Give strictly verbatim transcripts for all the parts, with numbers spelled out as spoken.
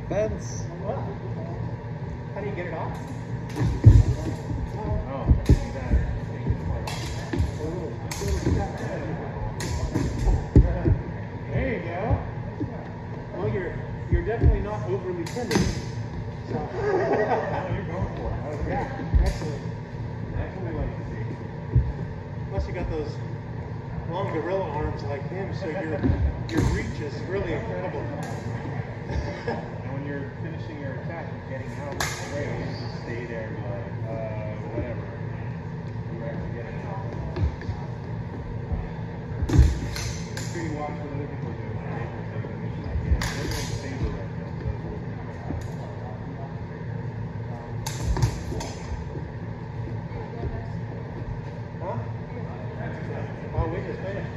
Fence. What? How do you get it off? Oh, you gotta take this part off. There you go. Well, you're you're definitely not overly tender. So. Oh, you're going for it. Okay. Yeah, excellent. That's what we like to see. Plus, you got those long gorilla arms like him, so your your reach is really incredible. And when you're finishing your attack, you're getting out of the way. You just stay there and be like, uh, whatever. You're actually getting out. Make sure you watch what other people do. When they take a mission like this. They're going to table right now. So that's what we're Huh? Oh, we just finished.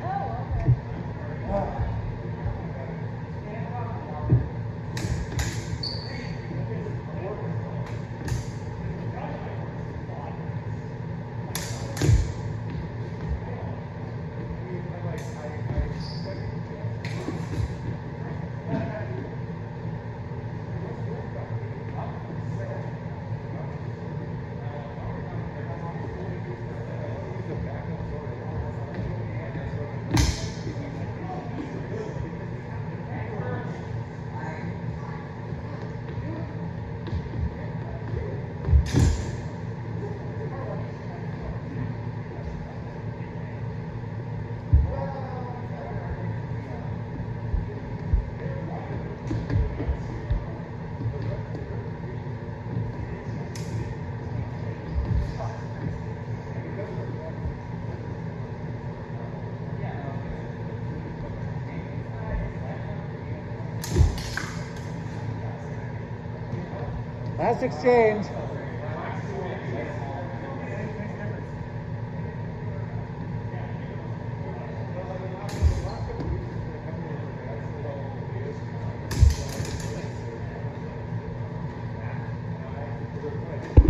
Last exchange.